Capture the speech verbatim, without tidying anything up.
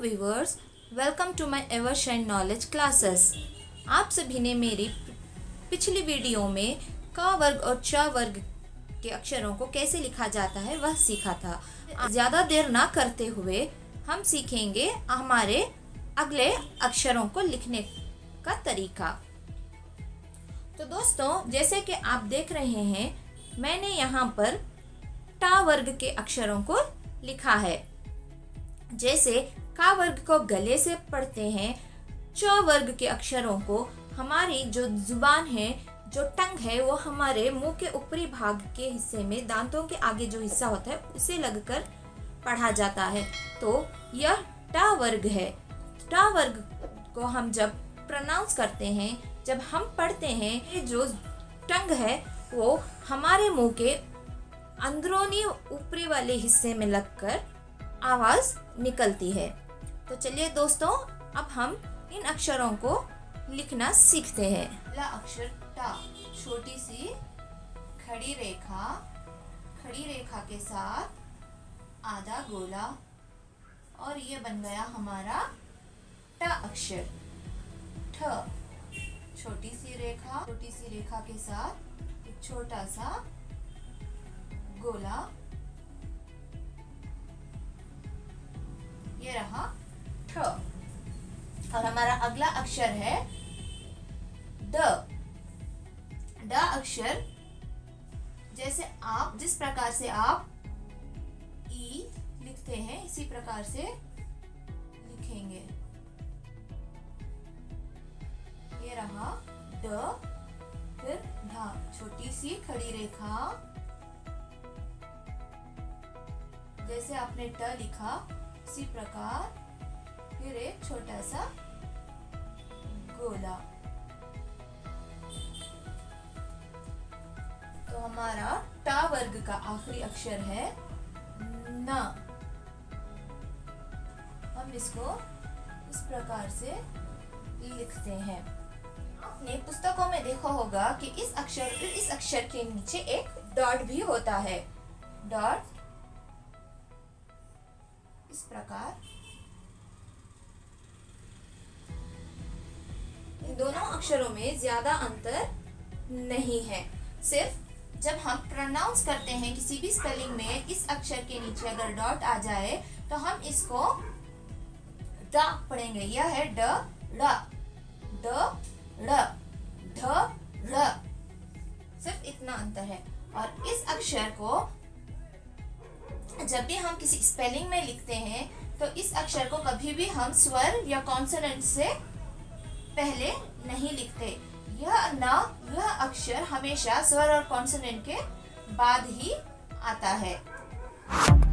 Viewers, welcome to my Evershine knowledge classes. आप सभी ने मेरी पिछली वीडियो में क वर्ग और च वर्ग के अक्षरों को कैसे लिखा जाता है वह सीखा था। ज़्यादा देर ना करते हुए हम सीखेंगे हमारे अगले अक्षरों को लिखने का तरीका। तो दोस्तों, जैसे कि आप देख रहे हैं, मैंने यहाँ पर टा वर्ग के अक्षरों को लिखा है। जैसे का वर्ग को गले से पढ़ते हैं, च वर्ग के अक्षरों को हमारी जो जुबान है, जो टंग है, वो हमारे मुंह के ऊपरी भाग के हिस्से में दांतों के आगे जो हिस्सा होता है उसे लगकर पढ़ा जाता है। तो यह टा वर्ग है। टा वर्ग को हम जब प्रोनाउंस करते हैं, जब हम पढ़ते हैं, ये जो टंग है वो हमारे मुंह के अंदरूनी ऊपरी वाले हिस्से में लगकर आवाज निकलती है। तो चलिए दोस्तों, अब हम इन अक्षरों को लिखना सीखते हैं। पहला अक्षर टा, छोटी सी खड़ी रेखा, खड़ी रेखा के साथ आधा गोला, और ये बन गया हमारा टा अक्षर। ठ, छोटी सी रेखा, छोटी सी रेखा के साथ एक छोटा सा गोला, ये रहा ठ। और हमारा अगला अक्षर है ड। ड अक्षर जैसे आप जिस प्रकार से आप ई लिखते हैं इसी प्रकार से लिखेंगे। ये रहा ड, फिर ढ, छोटी सी खड़ी रेखा, जैसे आपने ट लिखा इसी प्रकार फिर एक छोटा सा गोला। तो हमारा टा वर्ग का आखिरी अक्षर है न। हम इसको इस प्रकार से लिखते हैं। आपने पुस्तकों में देखा होगा कि इस अक्षर इस अक्षर के नीचे एक डॉट भी होता है। डॉट इस प्रकार। इन दोनों अक्षरों में ज्यादा अंतर नहीं है। सिर्फ जब हम प्रोनाउंस करते हैं किसी भी स्पेलिंग में, इस अक्षर के नीचे अगर डॉट आ जाए तो हम इसको ड पढ़ेंगे। यह है ड ड़, ड ड़, ढ ढ़। सिर्फ इतना अंतर है। और इस अक्षर को जब भी हम किसी स्पेलिंग में लिखते हैं तो इस अक्षर को कभी भी हम स्वर या कॉन्सोनेंट से पहले नहीं लिखते। यह न यह अक्षर हमेशा स्वर और कॉन्सोनेंट के बाद ही आता है।